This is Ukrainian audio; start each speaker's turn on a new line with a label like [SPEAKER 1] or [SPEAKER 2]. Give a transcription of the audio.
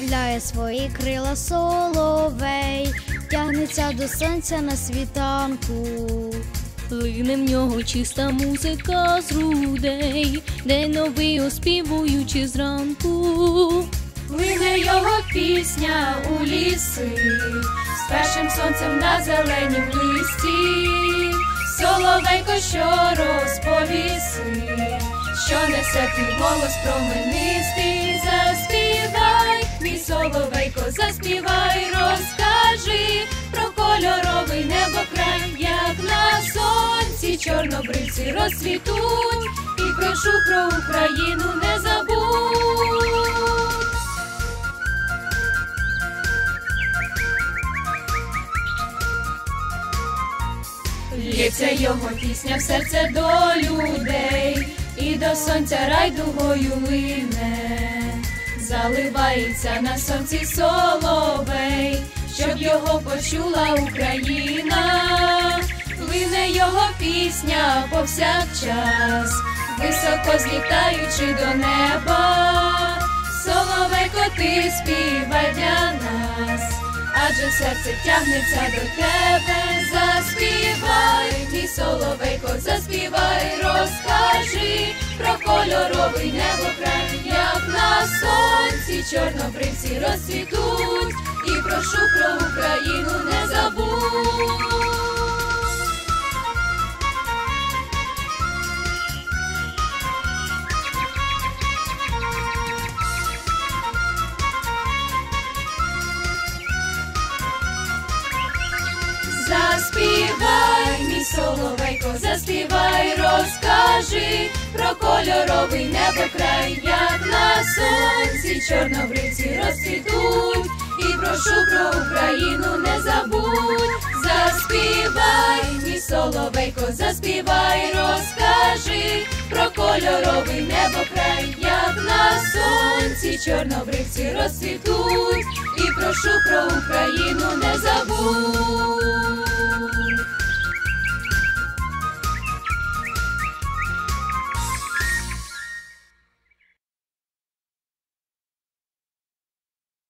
[SPEAKER 1] розправляє свої крила соловей, тягнеться до сонця на світанку.
[SPEAKER 2] Лине в нього чиста музика з грудей, день новий оспівуючи зранку.
[SPEAKER 3] Лине його пісня у ліси, з першим сонцем на зеленім листі. Соловейко, що розповіси, що несе твій голос променистий. Заспівай, мій соловейко, заспівай, розкажи про кольоровий небокрай, як на сонці чорнобривці розцвітуть, і прошу про Україну не забудь. Лється його пісня в серце до людей, і до сонця райдугою лине. Заливається на сонці соловей, щоб його почула Україна. Лине його пісня повсякчас, високо злітаючи до неба. Соловейко, ти співай для нас, адже серце тягнеться до тебе. Заспівай, мій соловейко, заспівай, розкажи про кольоровий небокрай, як на сонці чорнобривці розцвітуть, і прошу про Україну не забудь. Заспівай, мій соловейко, заспівай, розкажи про кольоровий небокрай, як на сонці чорнобривці розцвітуть, і прошу про Україну не забудь. Заспівай, мій соловейко, заспівай, розкажи про кольоровий небокрай, як на сонці чорнобривці розцвітуть, і прошу про Україну не забудь.